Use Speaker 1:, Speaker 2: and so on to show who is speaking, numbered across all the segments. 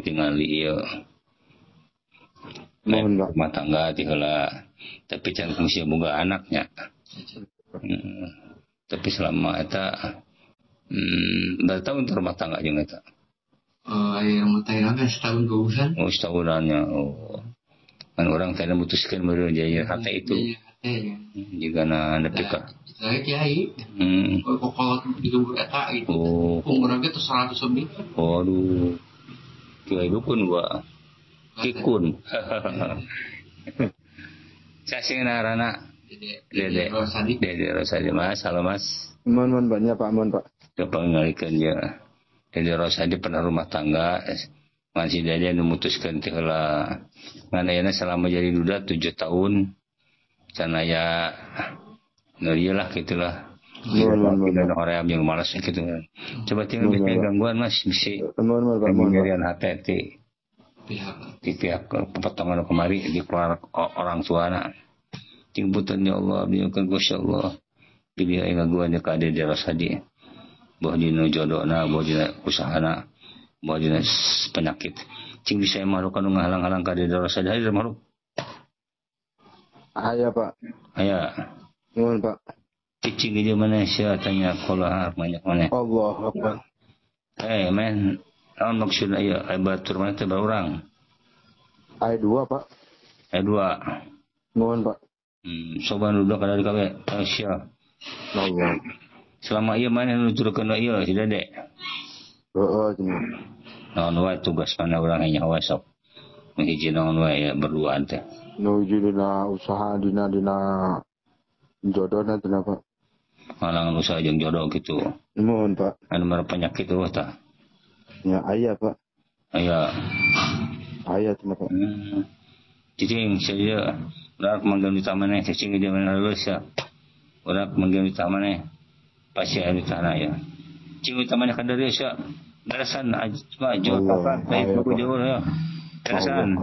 Speaker 1: tingali ieu. Rumah tangga ti heula. Tapi can kungsi boga anaknya. Tapi selama eta bertahun rumah tangga jeung eta.
Speaker 2: Aya rumah tangga setahun keusan.
Speaker 1: Setahunan. Kan orang tadi memutuskan meureun jadi hate itu. Juga nepi ka.
Speaker 2: Saya kiai. Kalau di lembur eta itu. Umurnya tuh 100 lebih.
Speaker 1: Waduh. Kiai dukun gua. Kikun. Cacing narana. Dede Rosadi Mas. Halo Mas.
Speaker 3: Mohon banyak Pak, mohon Pak.
Speaker 1: Coba ngalikeun ya. Dede Rosadi pernah rumah tangga. Masih Dede memutuskan teh heula. Ngan ayeuna selama jadi duda 7 tahun. Can aya lah gitulah. Mohon orang yang malas gitu. Coba tinggal gangguan Mas bisi.
Speaker 3: Mohon Pak.
Speaker 1: Pengirian hati di pihak pepotongan kemari di keluar orang tuana. Timbutan ya Allah, biarkan Gusti Allah. Pilih aing ngaguan ka Dede Rosadi. Boh dina jodona, boh dina usahana, boh dina penyakit. Cing bisa makhluk anu ngahalang-halang ka Dede Rosadi hadir makhluk.
Speaker 3: Aya Pak.
Speaker 1: Aya.
Speaker 3: Mohon Pak.
Speaker 1: Cicing di mana sia tanya kolahar banyak mana.
Speaker 3: Allah Akbar.
Speaker 1: Men, naon maksudna ieu? Batur mana teh barurang.
Speaker 3: Aya 2 Pak.
Speaker 1: Aya 2.
Speaker 3: Mohon Pak.
Speaker 1: Soban udah kada di kabe. Sia.
Speaker 3: Allah.
Speaker 1: Selama ieu mana nuturkeun ieu si Dede?
Speaker 3: Heeh, cenah.
Speaker 1: Naon wae tugas mana urang nya wae sok. Menghiji naon wae ya berduaan teh.
Speaker 3: Nuju dina usaha dina jodohna cenah Pak.
Speaker 1: Halangan usaha jeung jodoh gitu.
Speaker 3: Mohon Pak.
Speaker 1: Anu mara penyakit eueuh tah.
Speaker 3: Ya aya Pak.
Speaker 1: Aya
Speaker 3: cenah Pak.
Speaker 1: Cicing saya udah manggil di tamannya cicing dia mana lulus ya. Udah manggil di tamannya pasti ada di tanah ya. Cicing di tamannya kan dari ya. Darasan cuma jauh apa? Baik buku jauh ya. Darasan.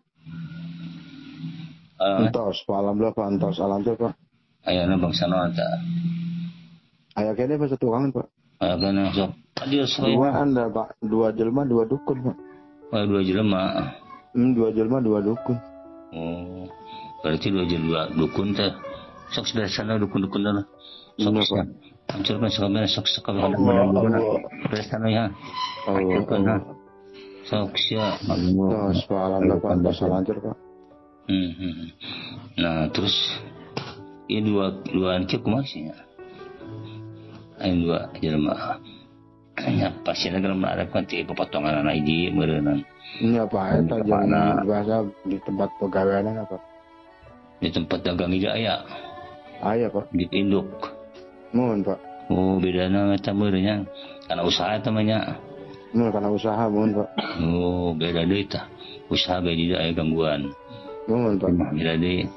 Speaker 3: Entos, Pak alhamdulillah Pak, entos alhamdulillah Pak.
Speaker 1: Ayana bangsa naon ta?
Speaker 3: Aya kene Pak satuangan Pak.
Speaker 1: Aya kene sok. Adieu sok.
Speaker 3: Anda Pak, 2 jelema 2 dukun Pak.
Speaker 1: 2 jelema.
Speaker 3: 2 jelema 2 dukun.
Speaker 1: Oh. Berarti 2 jelema dukun teh. Sok sebelah sana dukun-dukun dah. Sok Pak. Hancurkan sekamera sok benar-benar. Sebelah sana ya. Hancurkan ha. Sok sia.
Speaker 3: Entos, Pak alhamdulillah Pak, entos lancar Pak.
Speaker 1: Nah terus ini dua anak kumaha sih ya? Aing 2 jelema. Nya pasien dalam mengharapkan ti pepotongan anak idi meureunnan.
Speaker 3: Nya Pak eta jeung bahasa di tempat pegawaian apa?
Speaker 1: Di tempat dagang ieu aya.
Speaker 3: Aya Pak.
Speaker 1: Di induk.
Speaker 3: Mohon Pak.
Speaker 1: Oh bedana eta meureunnya. Kana usaha eta mah nya.
Speaker 3: Mohon kana usaha mohon Pak.
Speaker 1: Oh beda deui tah. Usaha ge di aya gangguan.
Speaker 3: Mohon Pak.
Speaker 1: Beda deui.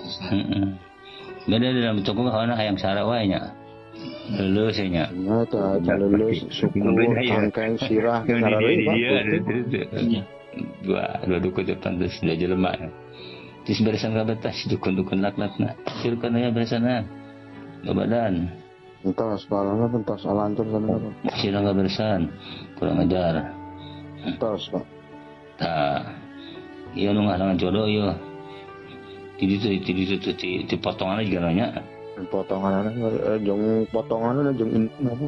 Speaker 1: Beda dalam toko hawana hayang sara wae nya. Lulus nya.
Speaker 3: Nyata lulus suku tangkeng sirah sara deui Pak.
Speaker 1: Dua dukun depan terus 2 jelema. Terus beresan ka batas dukun-dukun laknatna. Sirkan aya beresana. Badan.
Speaker 3: Entos palana entos alantur sana Pak.
Speaker 1: Sira ka beresan. Kurang ajar.
Speaker 3: Entos Pak.
Speaker 1: Tah. Ieu nu ngahalangan jodoh ieu. Di potongan juga nanya.
Speaker 3: Potongan jeung potongan jeung apa?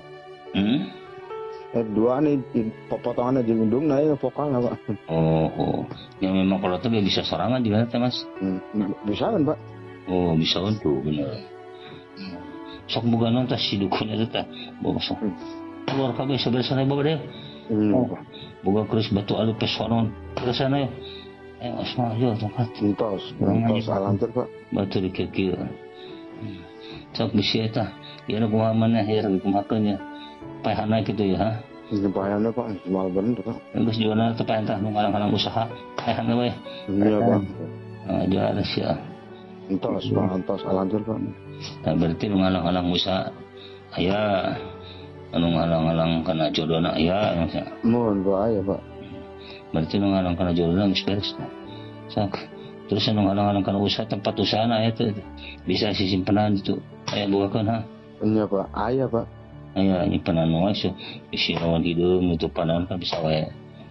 Speaker 3: Dua nih potongan jeung indung na ya vokal Pak.
Speaker 1: Oh. Yang memang kalau tuh bisa sorangan di mana teh Mas?
Speaker 3: Bisa kan Pak?
Speaker 1: Oh, bisa untuk bener. Sok boga naon tah si dukun eta teh. Boga sok. Keluar kabeh saberesana boga deh. Boga keris batu alu pesonon. Keresana ya. Asma aja tongkat.
Speaker 3: Entos alantur Pak.
Speaker 1: Batu dikekil. Sok bisi eta. Ieu nu kumaha maneh ya kumahakeun ya. Payahna kitu ya ha.
Speaker 3: Payahna Pak, mal bener Pak.
Speaker 1: Geus jualna teh payah nu ngalang-alang usaha. Payahna we.
Speaker 3: Iya Pak.
Speaker 1: Jual sia.
Speaker 3: Entos Pak, entos alantur Pak.
Speaker 1: Nah berarti nu ngalang-alang usaha aya anu ngalang-alang kana jodohna aya nya.
Speaker 3: Mohon Pak aya Pak.
Speaker 1: Berarti nu ngalang kana jodohna geus beres. Sak. Terus nu ngalang-alang kana usaha tempat usahana eta bisa sisimpenan itu. Aya bukakeun ha.
Speaker 3: Iya Pak, aya Pak.
Speaker 1: Aya nyimpenan wae isi rawan hidung nutupan kan bisa wae.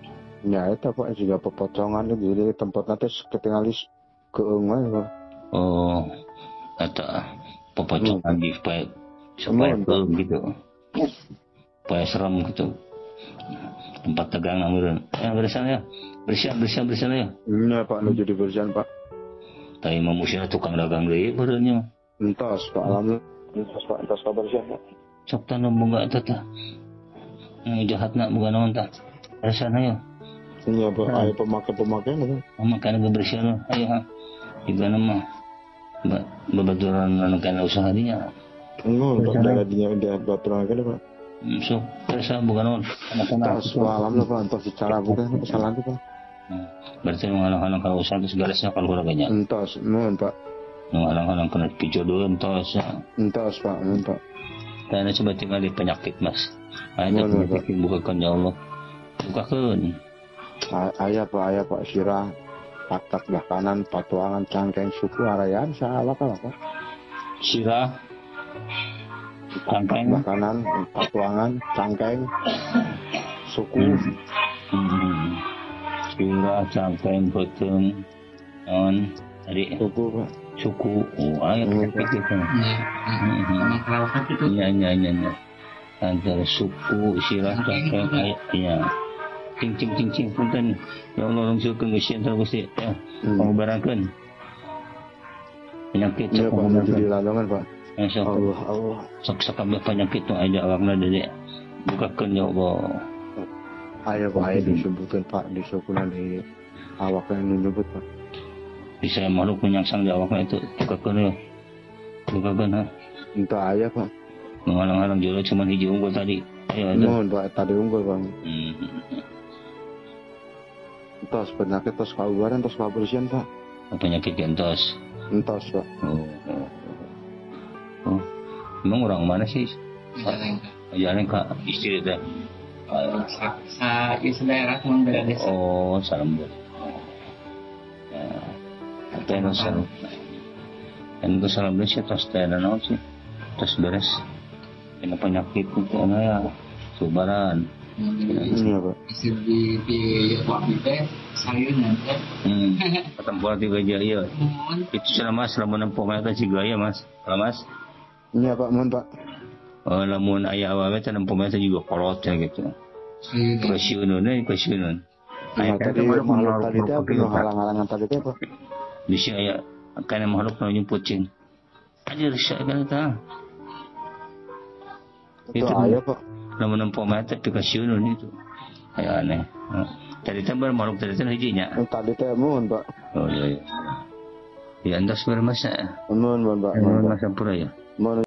Speaker 3: Ya itu Pak juga pepocongan jadi tempat nanti ketinggalis keungan Pak.
Speaker 1: Oh, eta pepocongan di supaya gitu. Supaya serem gitu. Tempat tegang namun bersan ya. Bersihan ya.
Speaker 3: Iya Pak, nu jadi bersihan Pak.
Speaker 1: Tapi mamusia tukang dagang deui beureunya.
Speaker 3: Entos Pak, alhamdulillah entos Pak bersihan Pak.
Speaker 1: Sok tanah bunga eta tah. Jahatna boga naon tah. Rasana ya.
Speaker 3: Iya Pak, aya pemakai Pak.
Speaker 1: Pemakai kebersihan ayo ha. Juga nama babaturan anu kana usaha dinya.
Speaker 3: Enggak, Pak, daerah dinya dia baturan kana Pak.
Speaker 1: Sok terasa boga naon.
Speaker 3: Entos Pak, alhamdulillah Pak, entos bicara bukan kesalahan Pak.
Speaker 1: Berarti ngalang-halang kana usaha geus garesna kalau uraganya.
Speaker 3: Entos, nuhun Pak.
Speaker 1: Ngalang-halang kana pijodoh entos.
Speaker 3: Entos Pak, nuhun Pak.
Speaker 1: Karena coba tinggal di penyakit mas. Ada penyakit yang bukakan ya Allah. Bukakan.
Speaker 3: Ayah Pak sirah, patak belah kanan, patuangan, cangkeng, suku, arayaan, salah apa?
Speaker 1: Sirah, cangkeng,
Speaker 3: belah kanan, patuangan, cangkeng, suku.
Speaker 1: Sirah, cangkeng, beteng, non, tadi.
Speaker 3: Suku Pak.
Speaker 1: Suku, ayah penyakit itu.
Speaker 2: Memang kalau sakit itu.
Speaker 1: Iya. Antara suku, sirah, cangkeng, ayah. Cing punten. Ya Allah langsungkeun Gusti anta Gusti ya. Pangubarakeun. Penyakit
Speaker 3: sok jadi lalongan Pak. Allah.
Speaker 1: Sok sakabeh penyakit nu aya awakna deui. Bukakeun ya Allah.
Speaker 3: Aya Pak aya disebutkeun Pak di sukunan di awakna nu nyebut Pak.
Speaker 1: Bisa makhluk menyangsang di awakna itu bukakeun ya. Bukakeun ha.
Speaker 3: Entah aya Pak.
Speaker 1: Menghalang-halang jodoh cuma hiji unggul tadi. Ayo aja.
Speaker 3: Mohon Pak tadi unggul Bang. Entos penyakit tos kaubaran tos kabersihan Pak.
Speaker 1: Penyakit entos.
Speaker 3: Entos Pak.
Speaker 1: Oh. Emang orang mana sih?
Speaker 2: Majalengka.
Speaker 1: Istri teh.
Speaker 2: Daerah Mang daerah desa.
Speaker 1: Oh, salam buat. Teh salam. Anu salam desa tos teh naon sih? Tos beres. Kena penyakit itu ya. Subaran.
Speaker 3: Iya Pak.
Speaker 2: Di waktu teh sayuran teh.
Speaker 1: Tempat di Gajah iya. Itu selama nempuh eta si gaya Mas. Mas.
Speaker 3: Iya Pak, mohon Pak.
Speaker 1: Oh, lamun aya awewe teh nempuh eta juga kolot ya gitu. Kasiunun.
Speaker 3: Nah, tadi makhluk tadi teh anu halang-halangan tadi teh Pak.
Speaker 1: Bisa aya kana makhluk nu nyemput cing. Aja risa kana tah.
Speaker 3: Itu aya Pak.
Speaker 1: Namun nempuh mata pikasiunun itu. Aya aneh. Tadi teh makhluk tadi teh hijinya.
Speaker 3: Tadi teh mohon Pak.
Speaker 1: Oh iya. Ya andas bermasa.
Speaker 3: Mohon Pak.
Speaker 1: Mohon sampura ya.
Speaker 3: Mohon